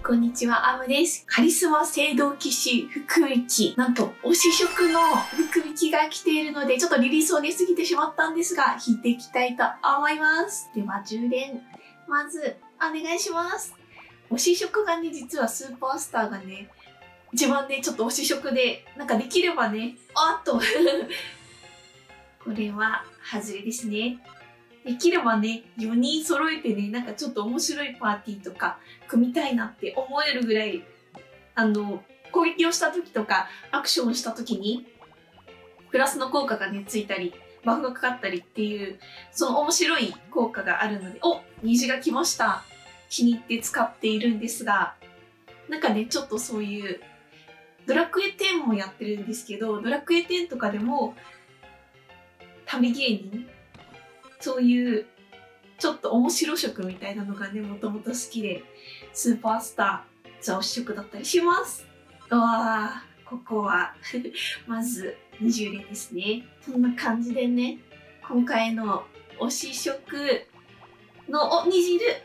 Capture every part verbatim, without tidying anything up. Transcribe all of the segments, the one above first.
こんにちは、アムです。カリスマ聖堂騎士福引き。なんと、推し色の福引きが来ているので、ちょっとリリースを出過ぎてしまったんですが、引いていきたいと思います。では、じゅう連。まず、お願いします。推し色がね、実はスーパースターがね、自分でちょっと推し色で、なんかできればね、あっと。これは、外れですね。できればね、よにん揃えてね、なんかちょっと面白いパーティーとか組みたいなって思えるぐらい、あの、攻撃をした時とか、アクションをした時に、プラスの効果がね、ついたり、バフがかかったりっていう、その面白い効果があるので、お、虹が来ました。気に入って使っているんですが、なんかね、ちょっとそういう、ドラクエテンもやってるんですけど、ドラクエテンとかでも、旅芸人そういう、ちょっと面白色みたいなのがね、もともと好きで、スーパースター、ザ推し色だったりします。うわー、ここは、まずにじゅう連ですね。そんな感じでね、今回の推し色の、お、虹いる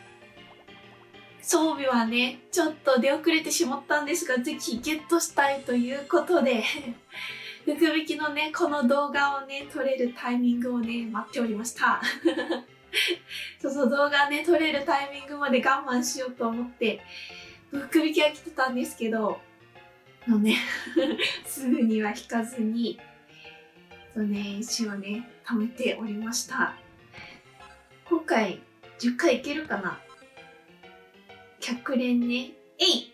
装備はね、ちょっと出遅れてしまったんですが、ぜひゲットしたいということで、福引きのね、この動画をね、撮れるタイミングをね、待っておりました。そうそう、動画ね、撮れるタイミングまで我慢しようと思って、福引きは来てたんですけど、のね、すぐには引かずに、そうね、石をね、貯めておりました。今回、じゅっかいいけるかな ?ひゃく 連ね。えい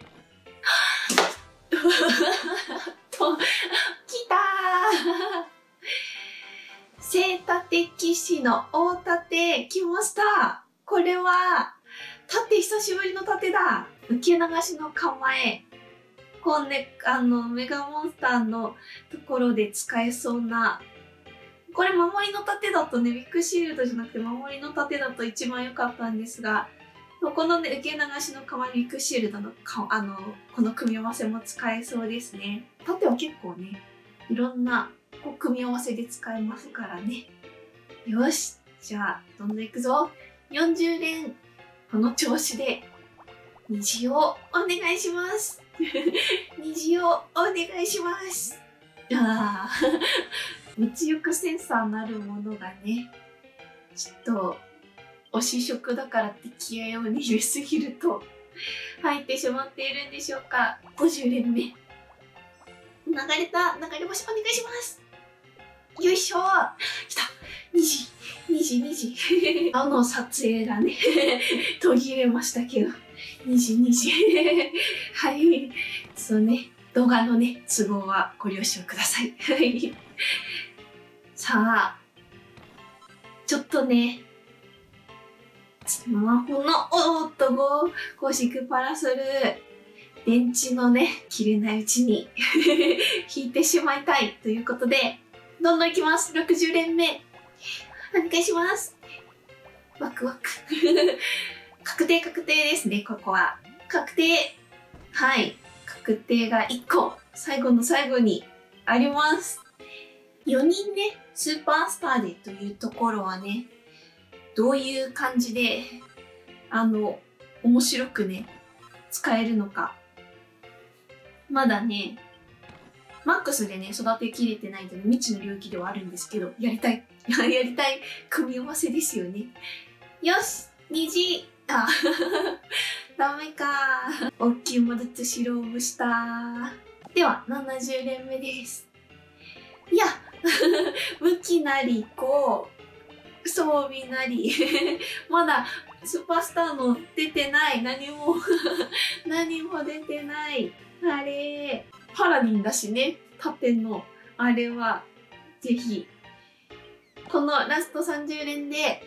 と、来たー聖盾騎士の大盾、来ました。これは、盾久しぶりの盾だ。受け流しの構え。こうね、あの、メガモンスターのところで使えそうな。これ守りの盾だとね、ビッグシールドじゃなくて守りの盾だと一番良かったんですが、このね、受け流しの構え、ビッグシールドのか、あの、この組み合わせも使えそうですね。盾は結構ね、いろんなこう組み合わせで使えますからね。よし、じゃあ、どんどんいくぞ。よんじゅう連、この調子で、虹をお願いします。虹をお願いします。ああ、物欲センサーなるものがね、ちょっと、推し色だからって気合を入れすぎると入ってしまっているんでしょうか。ごじゅう連目。流れた、流れ星お願いします。よいしょー。来た。虹、虹、虹。あの撮影がね、途切れましたけど。虹、虹。はい。そうね、動画のね、都合はご了承ください。はい。さあ、ちょっとね、スマホの、おーっと、ゴー、ゴシクパラソル、電池のね、切れないうちに引いてしまいたいということで、どんどんいきます。ろくじゅう連目。お願いします。ワクワク。確定確定ですね、ここは。確定。はい。確定がいっこ、最後の最後にあります。よにんね、スーパースターでというところはね、どういう感じで、あの、面白くね、使えるのか。まだね、マックスでね、育てきれてないので未知の領域ではあるんですけど、やりたい、やりたい組み合わせですよね。よし、虹、あ、ダメか。大きいものと白を蒸した。では、ななじゅう連目です。いや、武器なり、こう、装備なり、まだスーパースターの出てない。何も、何も出てない。あれ、パラディンだしね。盾の、あれは、ぜひ。このラストさんじゅう連で、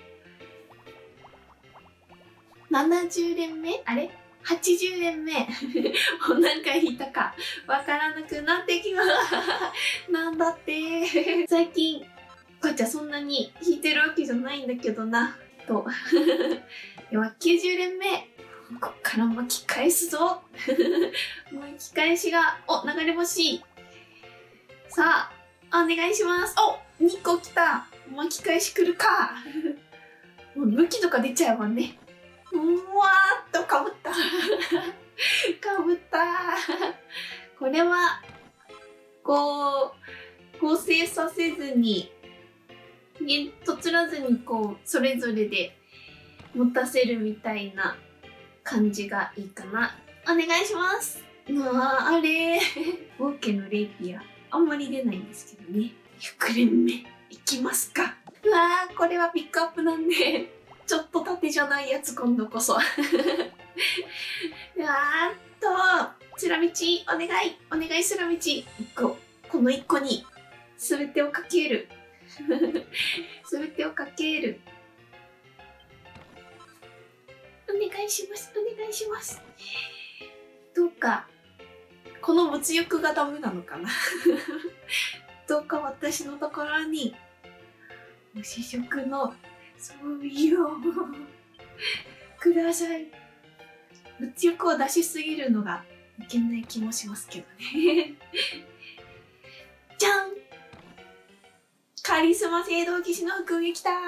ななじゅう連目あれ ?はちじゅう連目。もう何回引いたか、わからなくなってきまなんだって。最近、こっちはそんなに引いてるわけじゃないんだけどな。と。では、きゅうじゅう連目。こっから巻き返すぞ。巻き返しが、お、流れ星。さあ、お願いします。お、にこ来た。巻き返し来るか。もう武器とか出ちゃうもんね。うわーっとかぶった。 れは、こう、合成させずに、ね、とつらずにこう、それぞれで持たせるみたいな感じがいいかな。お願いします。ああ、あれオーケーのレイピア。あんまり出ないんですけどね。ひゃく連目、いきますか。うわー、これはピックアップなんで、ちょっと縦じゃないやつ今度こそ。うわーっと、スラミチ、お願い、お願いスラミチ。いっこ、このいっこに、すべてをかける。すべてをかける。お願いします、お願いします。どうか、この物欲がダメなのかな。どうか私のところに、試食の装備をください。物欲を出しすぎるのがいけない気もしますけどね。じゃん、カリスマ聖堂騎士の服着たー。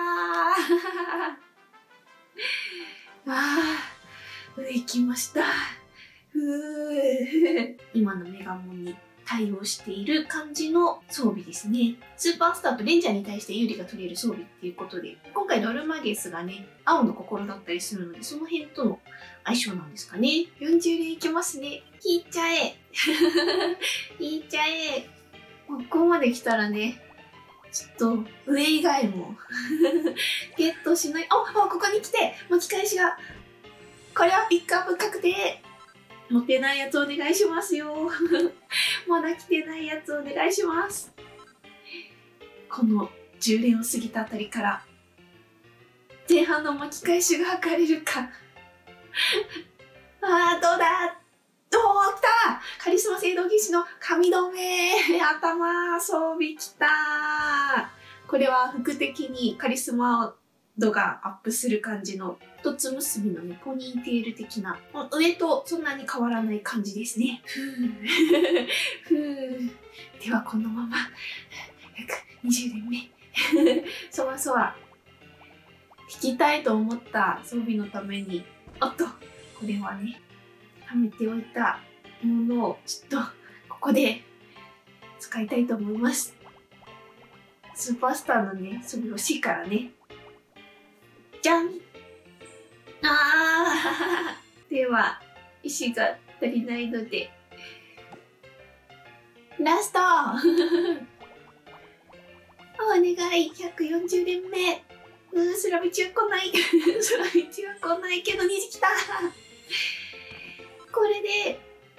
あー、上行きました。ふー。今のメガモンに対応している感じの装備ですね。スーパースターとレンジャーに対して有利が取れる装備っていうことで、今回ドルマゲスがね、青の心だったりするので、その辺との相性なんですかね。よんじゅう連いけますね。引いちゃえ。引いちゃえ。ここまで来たらね、ちょっと上以外もゲットしない。あ、あ、ここに来て巻き返しが。これはピックアップ確定。持ってないやつお願いしますよ。まだ来てないやつお願いします。このじゅう連を過ぎたあたりから前半の巻き返しが図れるか。あー、どうだ。おー、来た。カリスマ聖堂騎士の髪留め。頭装備来た。これは服的にカリスマ度がアップする感じの一つ結びのね、ポニーテール的な、上とそんなに変わらない感じですね。ふぅふぅ。ではこのままひゃくにじゅう連目そわそわ引きたいと思った装備のために、おっと、これはね、貯めておいたものをちょっとここで使いたいと思います。スーパースターのね、装備欲しいからね。じゃん。あーでは石が足りないのでラストお願い。ひゃくよんじゅう連目。うー、スラビチは来ないスラビチは来ないけど虹来たこれで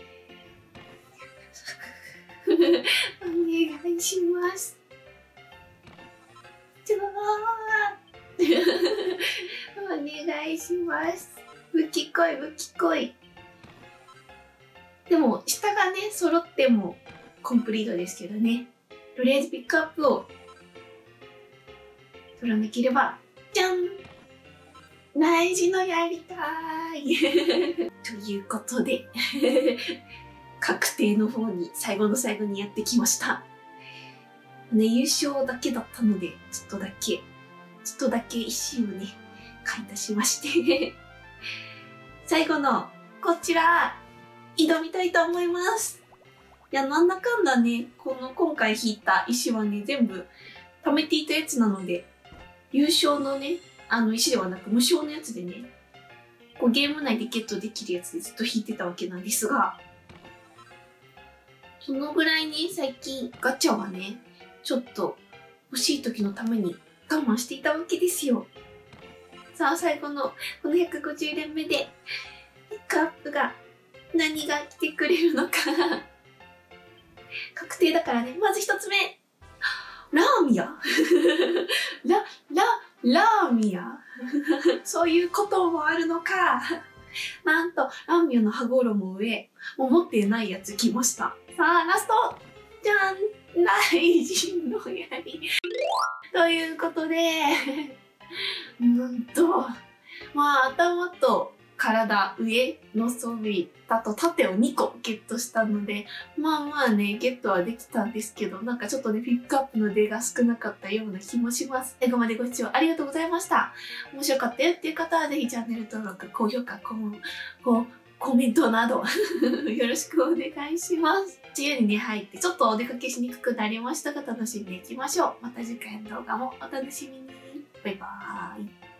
お願いします。ちょーお願いします。武器来い、武器来い。でも下がね揃ってもコンプリートですけどね。とりあえずピックアップを取らなければ。じゃん、大事のやりたいということで確定の方に最後の最後にやってきましたね。優勝だけだったのでちょっとだけちょっとだけ石をね買い足しまして最後のこちら挑みたいと思います。いや、なんだかんだね、この今回引いた石はね全部貯めていたやつなので、優勝のねあの石ではなく無償のやつでね、こうゲーム内でゲットできるやつでずっと引いてたわけなんですが、そのぐらいね最近ガチャはねちょっと欲しい時のために我慢していたわけですよ。さあ最後のこのひゃくごじゅう連目でピックアップが何が来てくれるのか確定だからね。まず一つ目、ラーミアラ、ラ、ラーミアそういうこともあるのか。なんとラーミアの羽衣上もう持っていないやつ来ました。さあラストじゃん、雷神の槍ということでなんとまあ頭と体上の装備だと盾をにこゲットしたので、まあまあねゲットはできたんですけど、なんかちょっとねピックアップの出が少なかったような気もします。最後までご視聴ありがとうございました。面白かったよっていう方はぜひチャンネル登録、高評価、高高コメントなどよろしくお願いします。梅雨にね、入ってちょっとお出かけしにくくなりましたが楽しんでいきましょう。また次回の動画もお楽しみに。バイバーイ。